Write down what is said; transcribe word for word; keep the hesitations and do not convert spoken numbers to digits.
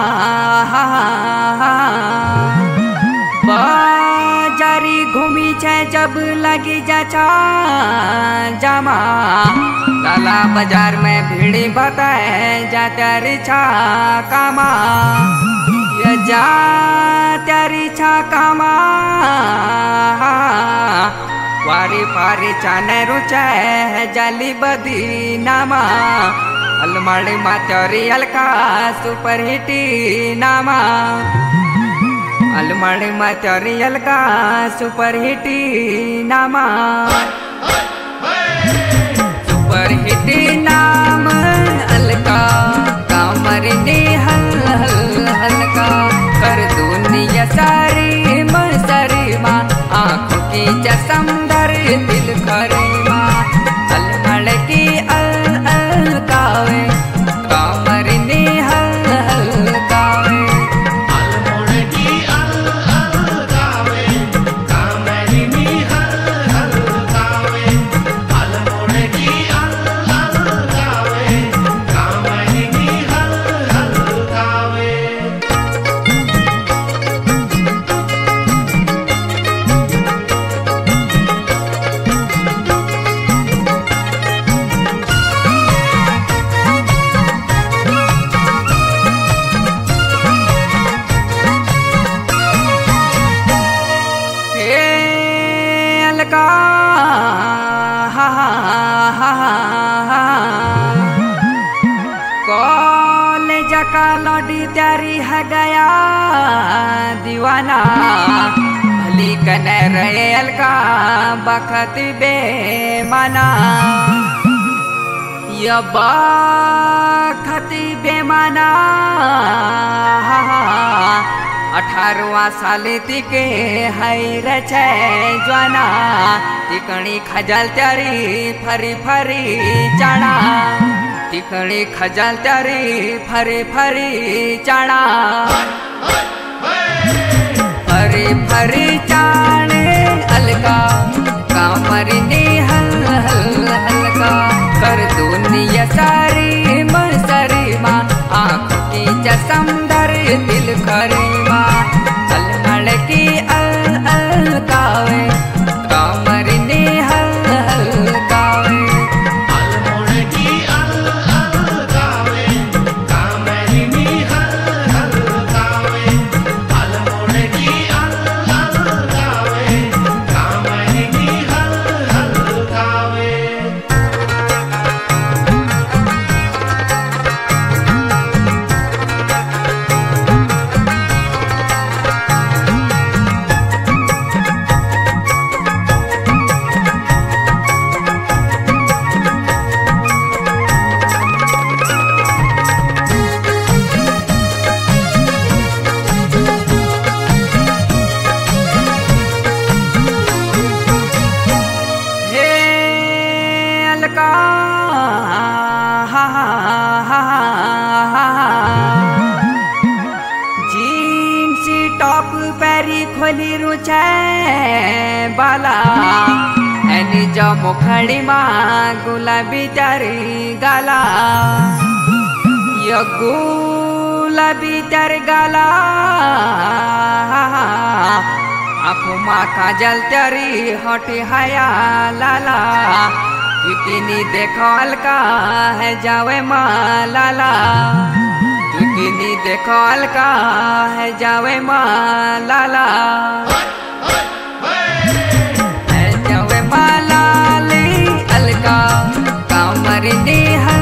बाजारी घूमी छे जब लगी जा छा जमा लाला बाजार में भीड़ी बताए जा तेरी छा कामा ये जा तेरी छा कामा वारी पारी चाने रुचे जली बदी नामा अलमाड़ी मातरी अलका सुपर हिटी नामा अलमाड़ी मातरी अलका सुपर हिटी नामा सुपर हिटी नाम अलका कामरनी हल हल हल्का कर दुनिया सारी मसरी माँ आँखों की चसमदर दिल करे माँ अलमड़ की अल अल कावे कामरनी हल हल कावे अलमड़ की अल अल कावे कामरनी हल हल कावे अलमड़ की अल अल कावे कामरनी हल हल कावे। अलका हा हा हा हा कॉलेज का लौटी त्यारी है गया दीवाना भली कने रहे अलका बखत बेमाना ये बखत बेमाना अठारवा साल तिके हैर छे ज्वाना तिकणी खजल त्यारी फरी फरी चाणा तिकणी खजल त्यारी फरी फरी चाणा फरी फरी चाणे अलका कामरनी हल हल हल्का कर दुनिया सारी मसरी माँ आँखों की चसमदर दिल करे माँ अलमड़ की अल अल कावे कामरनी हल हल कावे अलमड़ की अल अल कावे कामरनी हल हल कावे अलमड़ की अल अल कावे कामरनी हल हल कावे। अलका हा हा हा हा जीन्स टॉप पैरी खोली रुचे बाला एनी जो मुखड़ी माँ गुलाबी तारी गाला ये गुलाबी तार गाला आँखों माँ काजल तेरी होठी हया लाला बिकिनी देखो अलका है जावे माँ लाला बिकिनी देखो अलका है जावे माँ लाला है जावे माँ लाली अलका कामरनी